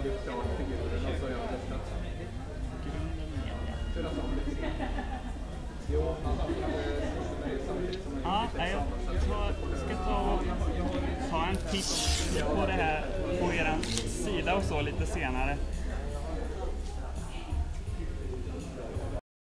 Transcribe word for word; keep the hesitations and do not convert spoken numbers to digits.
Ja, jag ska ta och ta en titt på det här på er sida och så lite senare.